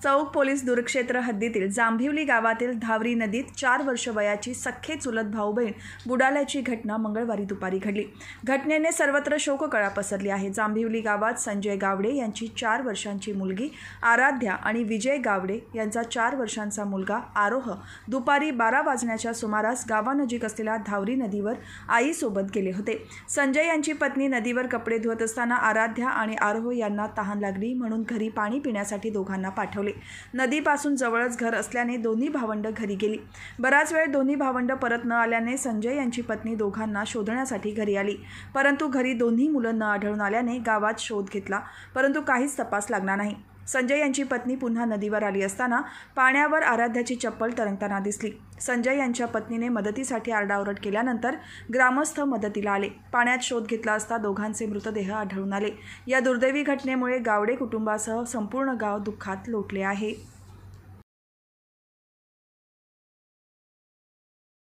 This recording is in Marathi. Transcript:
चौक पोलीस दूरक्षेत्र हद्दीतील जांभिवली गावातील धावरी नदीत 4 वर्ष वयाची सख्खे चुलत भाऊ बहीण बुडाल्याची घटना मंगळवारी दुपारी घडली। घटनेने सर्वत्र शोककळा पसरली आहे। जांभिवली गावात संजय गावडे यांची 4 वर्षांची मुलगी आराध्या आणि विजय गावडे यांचा 4 वर्षांचा मुलगा आरोह दुपारी 12 वाजण्याच्या सुमारास गावानजीक असलेल्या धावरी नदीवर आईसोबत गेले होते। संजय यांची पत्नी नदीवर कपडे धुवत असताना आराध्या आणि आरोह यांना तहान लागली म्हणून घरी पाणी पिण्यासाठी दोघांना पाठवले। नदीपासून जवळच घर असल्याने दोन्ही भावंड घरी गेली। बराच वेळ दोन्ही भावंड परत न आल्याने संजय यांची पत्नी दोघांना शोधण्यासाठी घरी आली, परंतु घरी दोन्ही मुलं न आढळून आल्याने गावात शोध घेतला, परंतु काहीच तपास लागला नाही। संजय यांची पत्नी पुन्हा नदीवर आली असताना पाण्यावर आराध्याची चप्पल तरंगताना दिसली। संजय यांच्या पत्नीने मदतीसाठी आरडाओरड केल्यानंतर ग्रामस्थ मदतीला आले। पाण्यात शोध घेतला असता दोघांचे मृतदेह आढळून आले। या दुर्दैवी घटनेमुळे गावडे कुटुंबासह संपूर्ण गाव दुःखात लोटले आहे।